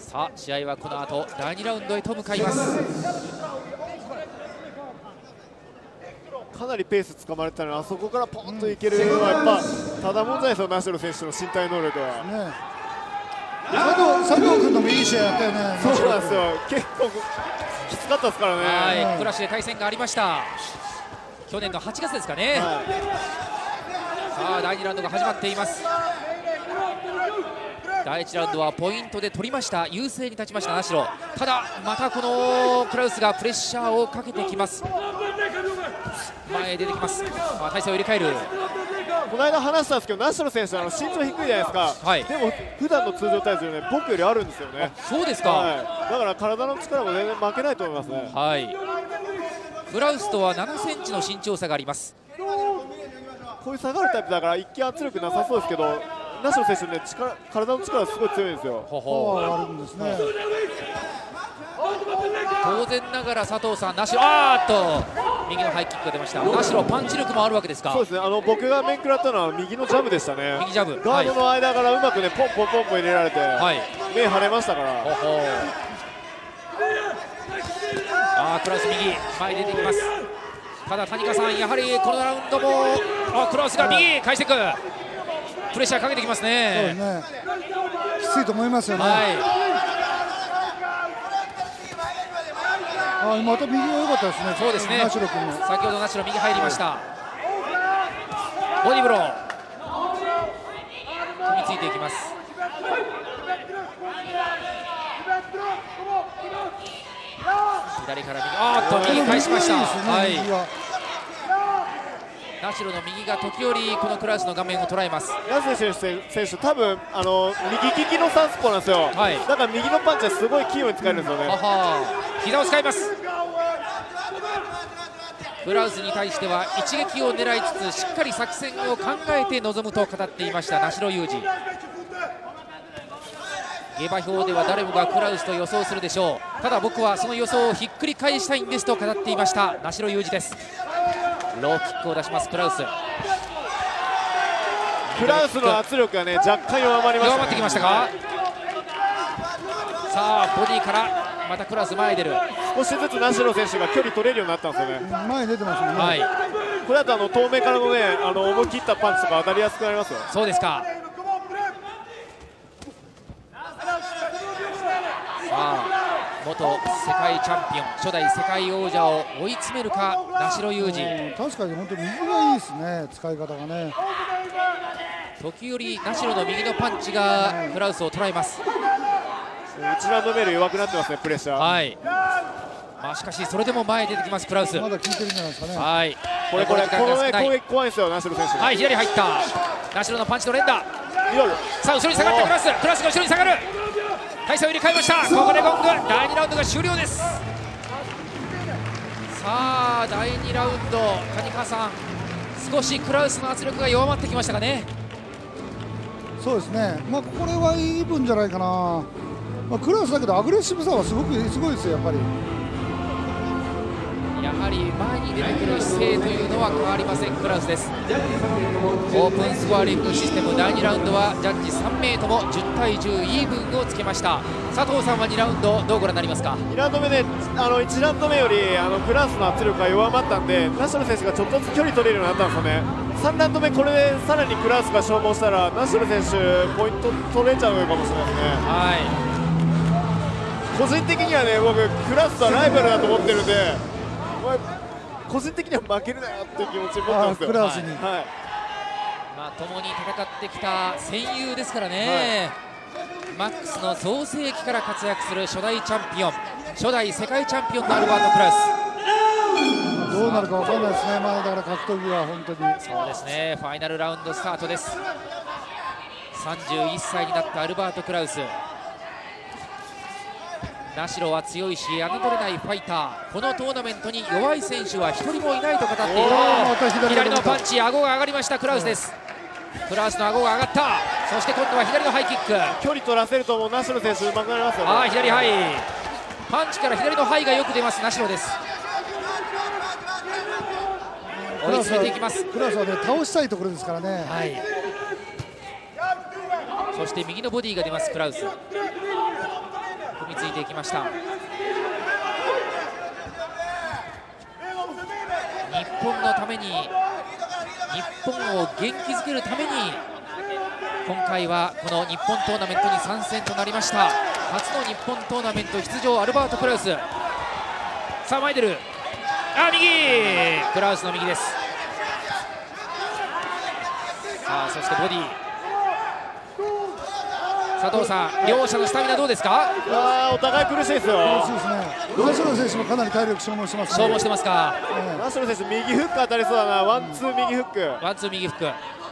さあ試合はこの後第2ラウンドへと向かいます。 かなりペースつかまれてたので、あそこからポンといけるのはやっぱただもんじゃないですよ、ナシロ選手の身体能力は。 佐藤君ともいい試合やったよね。 そうなんですよ、結構きつかったですからね。 はい、クラッシュで対戦がありました。去年の8月ですかね。さあ第2ラウンドが始まっています。第1ラウンドはポイントで取りました。優勢に立ちましたナシロ。ただまたこのクラウスがプレッシャーをかけてきます。前へ出てきます。体勢を入れ替える。 この間話したんですけど、ナシロ選手身長低いじゃないですか、はい、でも普段の通常体重ね、僕よりあるんですよね。 そうですか、 はい、だから体の力も全然負けないと思いますね。 はい、クラウスとは7センチの身長差があります。 こういう下がるタイプだから一見圧力なさそうですけど、ナシロ選手ね、体の力すごい強いんですよ。 あるんですね。 当然ながら佐藤さん、ナシロ、あーっと右のハイキックが出ました。ナシロパンチ力もあるわけですか。 そうですね、僕が面食らったのは右のジャブでしたね。 右ジャブ、 ガードの間からうまくね、ポンポンポンポン入れられて、はい、目腫れましたから。 クラウス右前出てきます。ただ谷川さん、やはりこのラウンドもクラウスが右返していく、プレッシャーかけてきますね。 そうですね、きついと思いますよね。はい、また右が良かったですね。 そうですね。 ナシロ君も先ほどナシロ右入りました。ボディブロー組みついていきます。左から右、右返しました。はい。ナシロの右が時折このクラウスの画面を捉えます。 ナシロ選手多分右利きのサウスポーなんですよ。はい、だから右のパンチはすごい器用に使えるんですよね。 膝を使います。クラウスに対しては一撃を狙いつつしっかり作戦を考えて臨むと語っていましたナシロユウジ。下馬評では誰もがクラウスと予想するでしょう。ただ僕はその予想をひっくり返したいんですと語っていましたナシロユウジです。ローキックを出しますクラウス。 クラウスの圧力がね若干弱まりました、ね、 弱まってきましたか。さあボディからまたクラウス前へ出る。 少しずつナシロ選手が距離取れるようになったんですよね。 前出てますね。 はい、これだと遠目からのね思い切ったパンチとか当たりやすくなりますよ。 そうですか。さあ元世界チャンピオン初代世界王者を追い詰めるかナシロユウジ。 確かに本当に右がいいですね、使い方がね。 時折ナシロの右のパンチがクラウスを捉えます。 1ラウンド目より弱くなってますね、プレッシャー。 はい、しかしそれでも前出てきますクラウス。 まだ効いてるんじゃないですかね。 はい、 このね攻撃怖いんですよナシロ選手。 はい、左入ったナシロのパンチの連打。さあ後ろに下がってクラスが後ろに下がる。体勢を入れ替えました。ここでゴング、第2ラウンドが終了です。さあ第2ラウンド、谷川さん少しクラウスの圧力が弱まってきましたかね。 そうですね、これはいい分じゃないかな。クラウスだけどアグレッシブさはすごいですよ、やっぱり。 やはり前に出てくる姿勢というのは変わりませんクラウスです。オープンスコアリングシステム第2ラウンドはジャッジ3名とも10対10イーブンをつけました。佐藤さんは2ラウンドどうご覧になりますか。 2ラウンド目で1ラウンド目よりクラウスの圧力が弱まったんでナシロ選手がちょっとずつ距離取れるようになったんですよね。3ラウンド目これでさらにクラウスが消耗したらナシロ選手ポイント取れちゃうかもしれないですね。 はい、 個人的にはね僕クラウスはライバルだと思ってるんで個人的には負けるなよっていう気持ちを持ってますよ。 クラウスに、 はい、共に戦ってきた戦友ですからね、マックスの創世期から活躍する初代チャンピオン初代世界チャンピオンのアルバート・クラウス。 どうなるか分からないですね。だから格闘技は本当にそうですね。ファイナルラウンドスタートです。31歳になったアルバート・クラウス。ナシロは強いし侮れないファイター。このトーナメントに弱い選手は1人もいないと語っている。左のパンチ、顎が上がりましたクラウスです。クラウスの顎が上がった。そして今度は左のハイキック。 距離取らせるともうナシロ選手うまくなりますよね。 左ハイパンチから左のハイがよく出ますナシロです。追い詰めていきます。 クラウスはね倒したいところですからね。 はい、そして右のボディが出ますクラウス。 組みついていきました。日本のために、日本を元気づけるために、今回はこの日本トーナメントに参戦となりました。初の日本トーナメント出場、アルバート・クラウス。さあ前出る、右、クラウスの右です。さあそしてボディ、佐藤さん、両者のスタミナどうですか？ お互い苦しいですよ。 苦しいですね。ナショナル選手もかなり体力消耗してますね。 消耗してますか？ ナショナル選手右フック当たりそうだな。ワンツー右フック、 ワンツー右フック。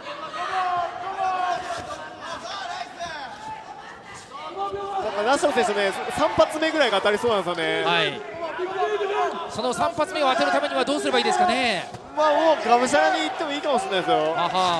ナショナル選手ね、3発目ぐらいが当たりそうなんですよね。 はい、その3発目を当てるためにはどうすればいいですかね？ もうがむしゃらにいってもいいかもしれないですよ。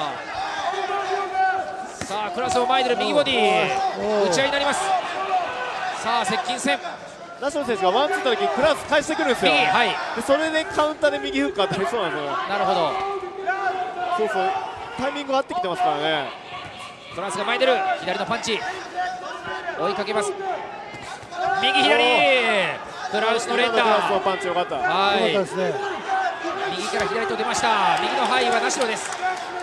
さあクラスを前に出る右ボディ、打ち合いになります。さあ接近戦、 ナショナル選手がワンツーった時にクラス返してくるんですよ。 はい、 でそれでカウンターで右フック当たりそうなんですよ。 なるほど。 そうそう、タイミングが合ってきてますからね。 クラスが前に出る、左のパンチ追いかけます。右左、クラウスの連打。 クラスのパンチ良かった。 はい、 良かったですね。 右から左と出ました。右の範囲はナシロです。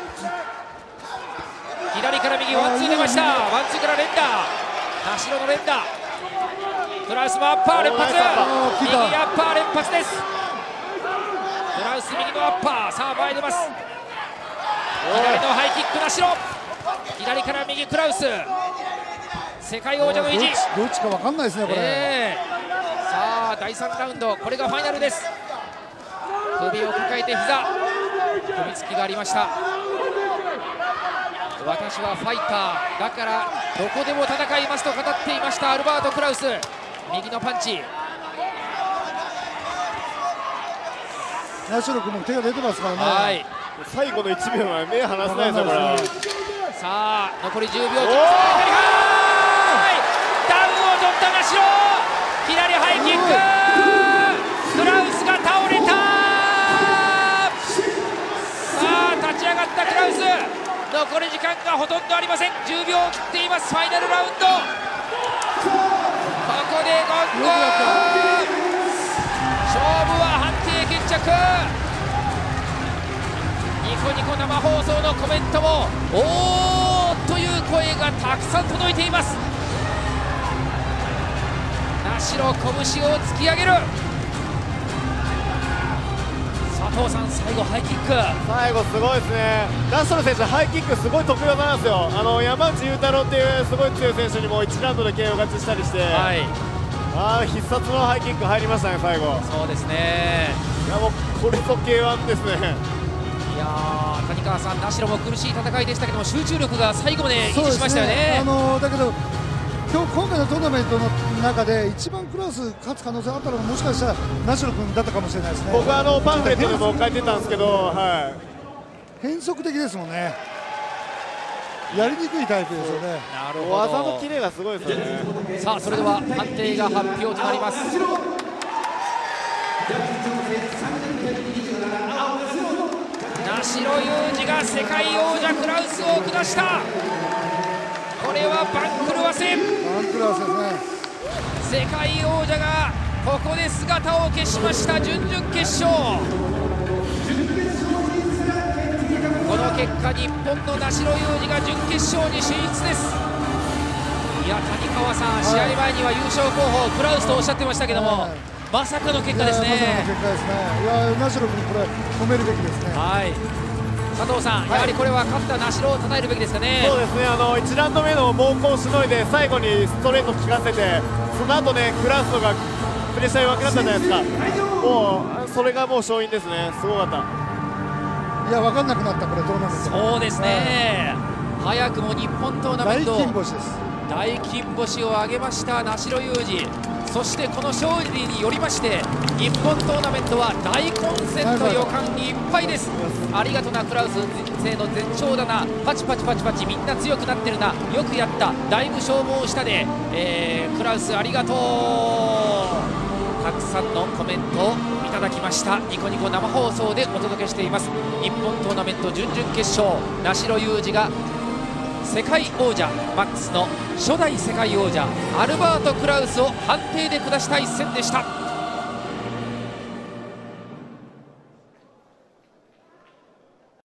左から右、ワンツー出ました。ワンツーから連打、ナシロの連打。クラウスもアッパー連発、右アッパー連発です。クラウス右のアッパー、さあ前出ます。左のハイキックナシロ、左から右クラウス、世界王者の意地。 どっちか分かんないですね、これ。 さあ第3ラウンド、これがファイナルです。首を抱えて膝、首突きがありました。私はファイターだからどこでも戦いますと語っていましたアルバート・クラウス。右のパンチ、 ナショナル君も手が出てますからね。 はい、 最後の1秒まで目離せないですよ、これ。 さあ残り10秒、ダウンを取ったナシロ、左ハイキック、クラウスが倒れた。さあ立ち上がったクラウス、残り時間がほとんどありません。10秒を切っています。ファイナルラウンド、ここでゴング、勝負は判定決着。ニコニコ生放送のコメントもおーという声がたくさん届いています。ナシロ、拳を突き上げる。佐藤さん、最後ハイキック、 最後すごいですね。ナショナル選手ハイキックすごい得意技なんですよ。山内裕太郎っていうすごい強い選手にも1ラウンドで KO 勝ちしたりして、はい、必殺のハイキック入りましたね、最後。 そうですね。 いやもうこれぞ K1 ですね。 いやー、谷川さん、ナシロも苦しい戦いでしたけども、集中力が最後まで維持しましたよね。 だけど今回のトーナメントの中で一番クラス勝つ可能性あったのがもしかしたらナシロ君だったかもしれないですね。 僕はパンフレットでも書いてたんですけど、はい、 変則的ですもんね。やりにくいタイプですよね。 なるほど。 技のキレがすごいですよね。 さあそれでは判定が発表となります。ナシロユージが世界王者クラウスを下した。これは番狂わせ。 番狂わせですね。 世界王者がここで姿を消しました。準々決勝、この結果日本のナシロユージが準決勝に進出です。いや谷川さん、試合前には優勝候補クラウスとおっしゃってましたけども、まさかの結果ですね。 まさかの結果ですね。いやナシロ君これ褒めるべきですね。 はい、佐藤さん、やはりこれは勝ったナシロを称えるべきですかね。 そうですね。1ラウンド目の猛攻をしのいで最後にストレート効かせて、その後ねクラウスがプレッシャー弱くなったじゃないですか。もうそれがもう勝因ですね。すごかった。 いや分かんなくなった、これトーナメント。 そうですね、早くも日本トーナメント大金星です。 大金星を挙げましたナシロユージ。そしてこの勝利によりまして日本トーナメントは大混戦の予感にいっぱいです。ありがとなクラウス勢の絶頂だな、パチパチパチパチみんな強くなってるな、よくやった、だいぶ消耗したで、クラウスありがとう、たくさんのコメントをいただきました。ニコニコ生放送でお届けしています。日本トーナメント準々決勝、ナシロユージが世界王者マックスの初代世界王者アルバート・クラウスを判定で下した一戦でした。